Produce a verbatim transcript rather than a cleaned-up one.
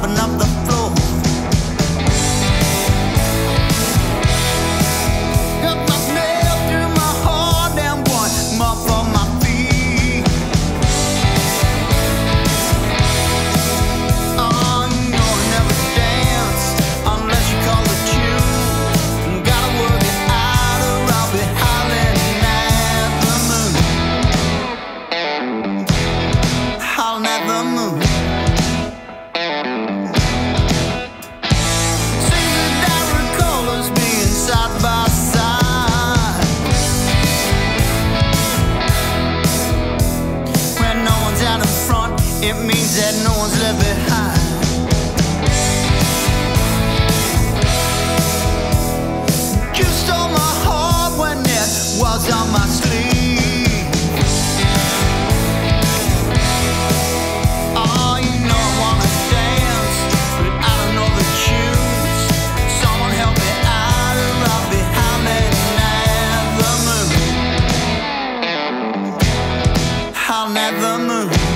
mopping up the floor. Got my nail through my heart and one more for my feet. Oh, you know I never dance unless you call the tune. Gotta work it out or I'll be howling at the moon. Howling at the moon. Side by side, when no one's out in front, it means that no one's left behind. You stole my heart when it was on my sleeve. Oh, you know I wanna dance, but I don't know the tunes. Someone help me out, I'll be howling at the moon. Howling at the moon.